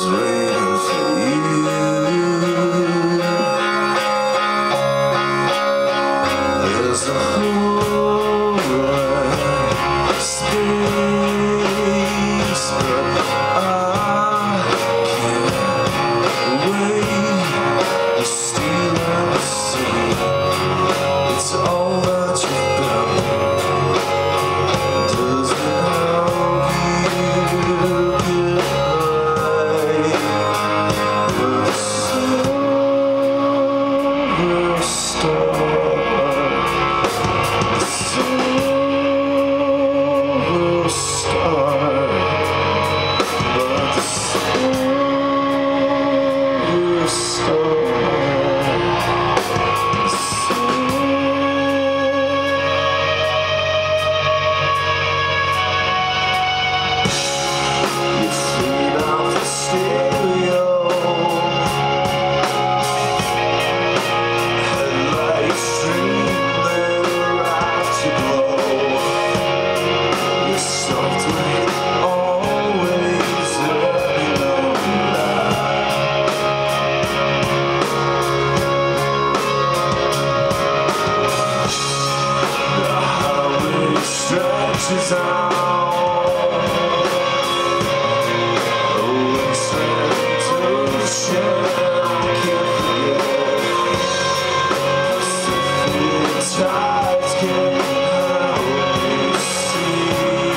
waiting for you. There's a whole wide space, but I can't wait to steal and see. It's all that you've done. Does it help you get right? But the silver star, the silver star, but the silver star. Stretches out, a wasteland to the shell. Can't forget, Pacific tides can't help me see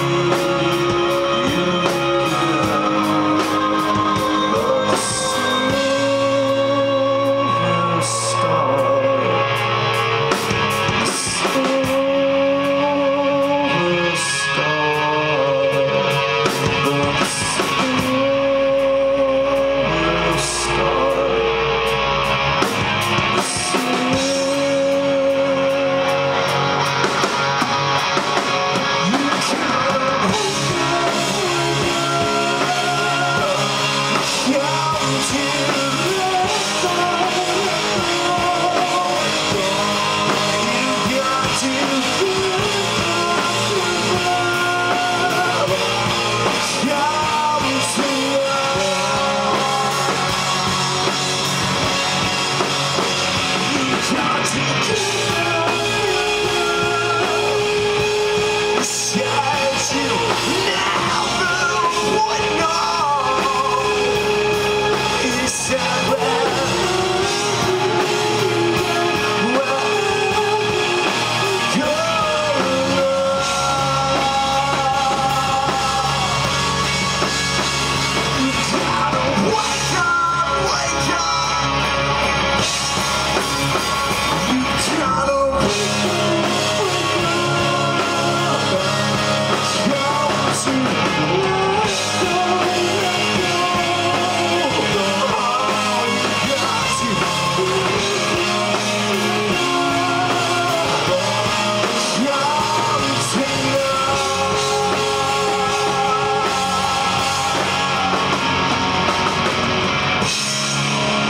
you again. But the silver star, the silver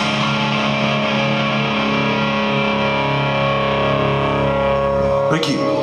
Thank you.